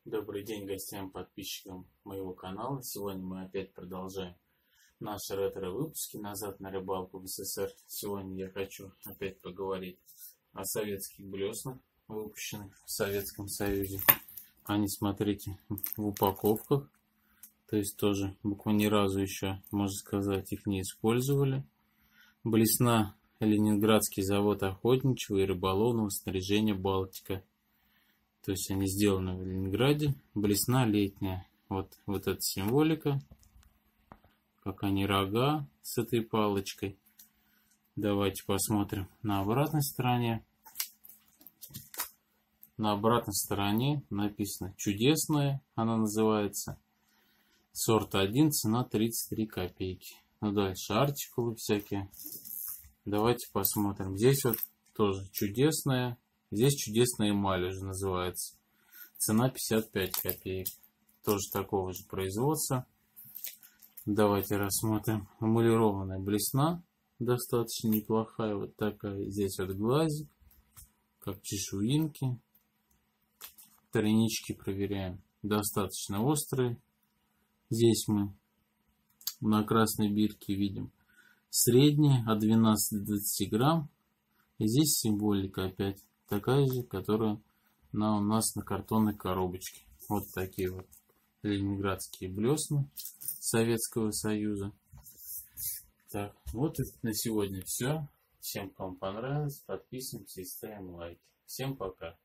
Добрый день гостям, подписчикам моего канала. Сегодня мы опять продолжаем наши ретро-выпуски «Назад на рыбалку в СССР». Сегодня я хочу опять поговорить о советских блеснах, выпущенных в Советском Союзе. Они, смотрите, в упаковках. То есть тоже буквально ни разу еще, можно сказать, их не использовали. Блесна Ленинградский завод охотничьего и рыболовного снаряжения «Балтика». То есть они сделаны в Ленинграде. Блесна летняя. Вот эта символика. Как они рога с этой палочкой. Давайте посмотрим на обратной стороне. На обратной стороне написано «Чудесная». Она называется. Сорт 1, цена 33 копейки. Ну дальше артикулы всякие. Давайте посмотрим. Здесь вот тоже чудесная. Здесь чудесная эмаль уже называется. Цена 55 копеек. Тоже такого же производства. Давайте рассмотрим. Эмалированная блесна. Достаточно неплохая. Вот такая. Здесь вот глазик. Как чешуинки. Тройнички проверяем. Достаточно острые. Здесь мы на красной бирке видим средняя от 12 до 20 грамм. И здесь символика опять. Такая же, которая у нас на картонной коробочке. Вот такие вот ленинградские блесна Советского Союза. Так, вот и на сегодня все. Всем, кому понравилось, подписываемся и ставим лайки. Всем пока.